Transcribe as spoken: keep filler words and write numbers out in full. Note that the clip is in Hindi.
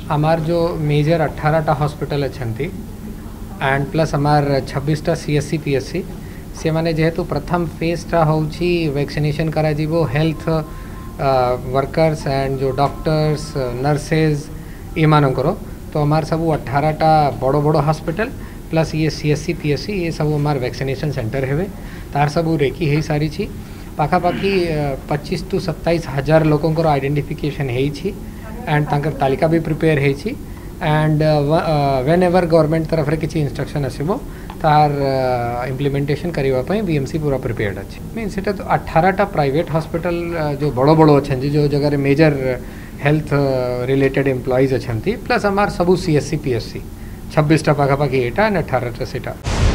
आमार जो मेजर अठारह हॉस्पिटल अच्छी एंड प्लस आमार छब्बीस सीएससी पीएससी से माने जेहेतु प्रथम फेजटा हूँ वैक्सीनेशन करा जीवो हेल्थ वर्कर्स एंड जो डॉक्टर्स नर्सेज एमानकर तो आमार सब अठारह बड़ बड़ हॉस्पिटल प्लस ये सीएससी पीएससी ये सब आमार वैक्सीनेशन सेंटर हेवे तार सब रेकी हो सारी छी पाखापाखी पच्चीस टू सत्ताईस हजार लोकंकर आइडेंटिफिकेशन होती एंड तांकर तालिका भी प्रिपेयर होती एंड व्हेन एवर गवर्नमेंट तरफ किसी इंस्ट्रक्शन आसो तार इम्प्लीमेंटेशन करने बीएमसी पूरा प्रिपेयर्ड अच्छे मीन से तो अठारह प्राइवेट हॉस्पिटल जो बड़ बड़ अच्छा जो जगह मेजर हेल्थ रिलेटेड एम्प्लॉइज अच्छा प्लस आमार सबू सीएससी पीएससी छब्बीस पाखापाखी एटा एंड अठारह से